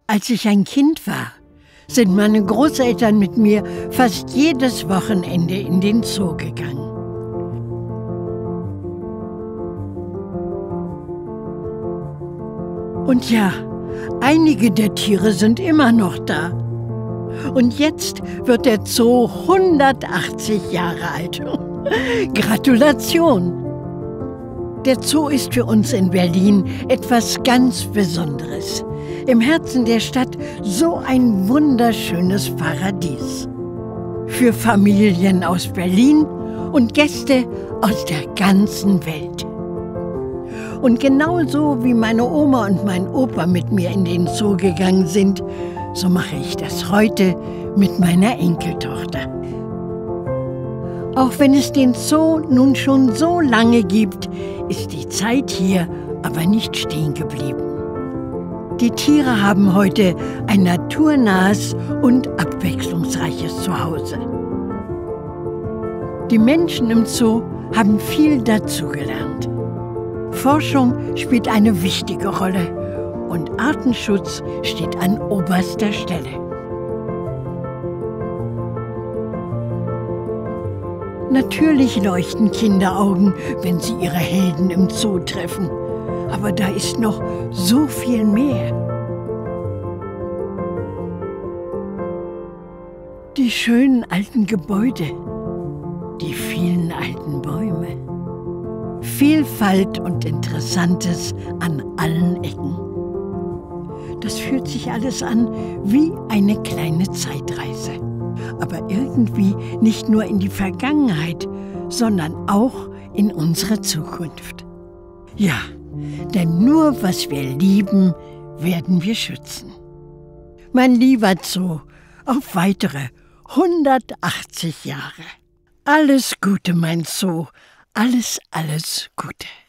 Als ich ein Kind war, sind meine Großeltern mit mir fast jedes Wochenende in den Zoo gegangen. Und ja, einige der Tiere sind immer noch da. Und jetzt wird der Zoo 180 Jahre alt. Gratulation! Der Zoo ist für uns in Berlin etwas ganz Besonderes. Im Herzen der Stadt so ein wunderschönes Paradies. Für Familien aus Berlin und Gäste aus der ganzen Welt. Und genauso wie meine Oma und mein Opa mit mir in den Zoo gegangen sind, so mache ich das heute mit meiner Enkeltochter. Auch wenn es den Zoo nun schon so lange gibt, ist die Zeit hier aber nicht stehen geblieben. Die Tiere haben heute ein naturnahes und abwechslungsreiches Zuhause. Die Menschen im Zoo haben viel dazugelernt. Forschung spielt eine wichtige Rolle und Artenschutz steht an oberster Stelle. Natürlich leuchten Kinderaugen, wenn sie ihre Helden im Zoo treffen. Aber da ist noch so viel mehr. Die schönen alten Gebäude, die vielen alten Bäume. Vielfalt und Interessantes an allen Ecken. Das fühlt sich alles an wie eine kleine Zeitreise. Aber irgendwie nicht nur in die Vergangenheit, sondern auch in unsere Zukunft. Ja, denn nur was wir lieben, werden wir schützen. Mein lieber Zoo, auf weitere 180 Jahre. Alles Gute, mein Zoo. Alles Gute.